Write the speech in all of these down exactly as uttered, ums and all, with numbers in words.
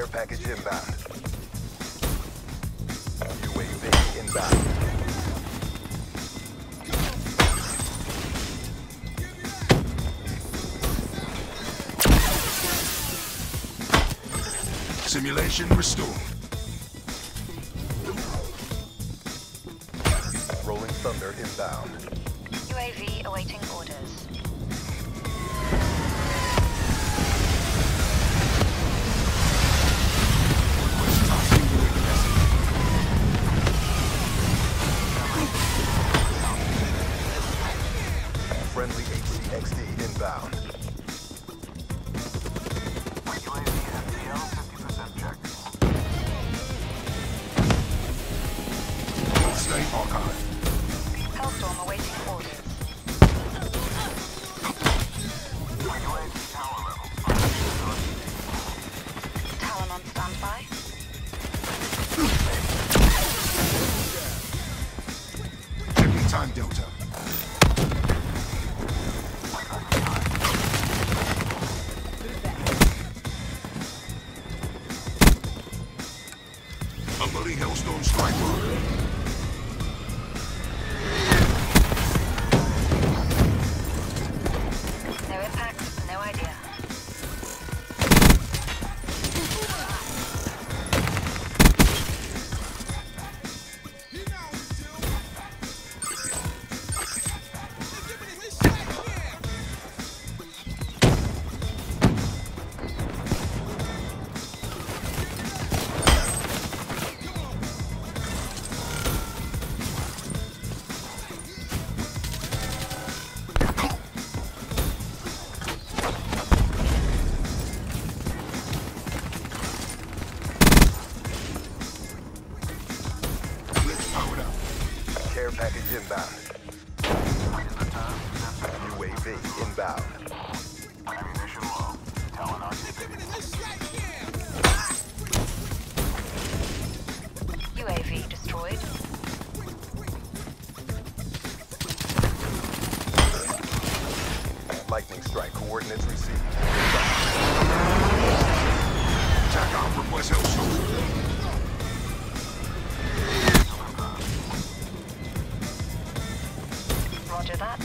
package inbound. U A V inbound. Simulation restored. Rolling Thunder inbound. U A V awaiting orders. Friendly H C X D inbound. U A V F T L fifty percent check. Stay archive. Hellstorm awaiting orders. U A V tower level. Talon on standby. Checking time delta. Unloading Hellstorm Striker. No impact, no idea. Powered up. Care package inbound. U A V inbound. Ammunition low. Talon activated. U A V destroyed. Lightning strike coordinates received. Attack off request Hellstorm. Roger that.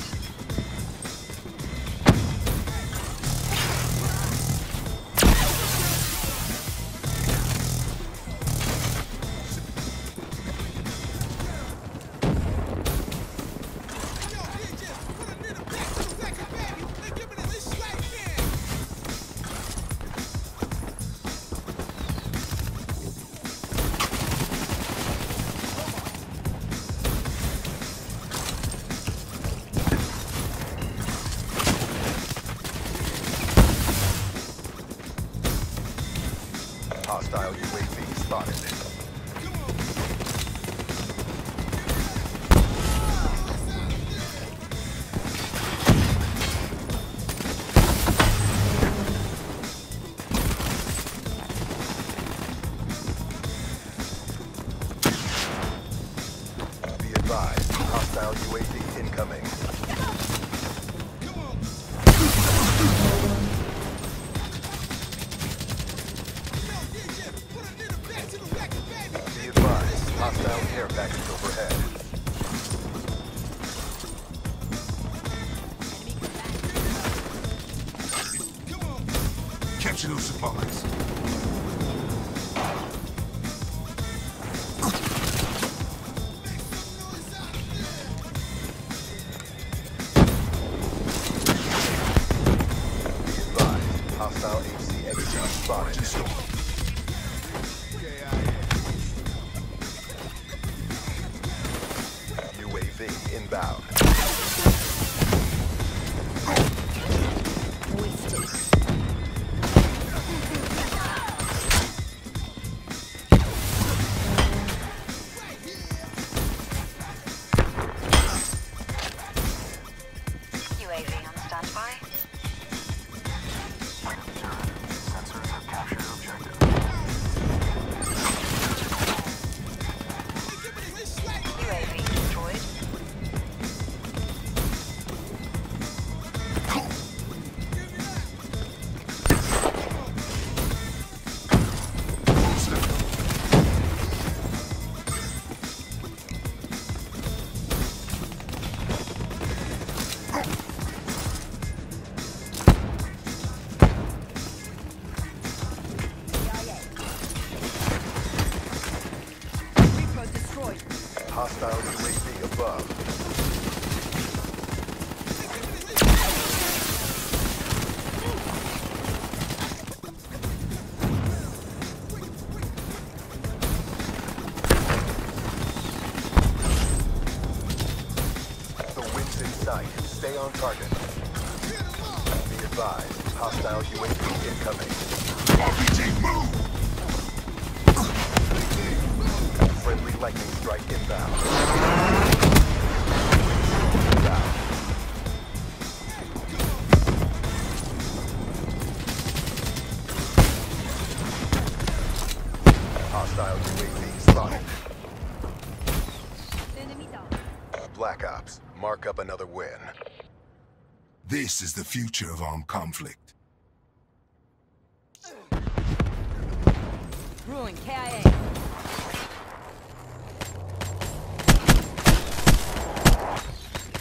Hostile U A V spotted. Be advised, hostile U A V incoming. Be advised, hostile care package overhead. Capture those supplies. Be advised, hostile H C X D spotted. U A V inbound. U A V on standby. Sensors have captured objective. U A V destroyed. Hostile U A V above. The wind's in sight. Stay on target. Be advised. Hostile U A V incoming. R P G, move! Friendly lightning strike inbound. Inbound. Hostile U A V spotted. Black Ops, mark up another win. This is the future of armed conflict. Ruin K I A.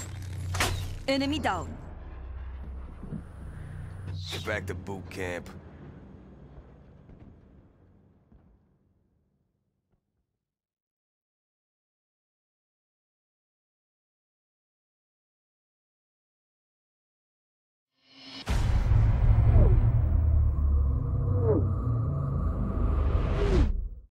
Enemy down. Get back to boot camp.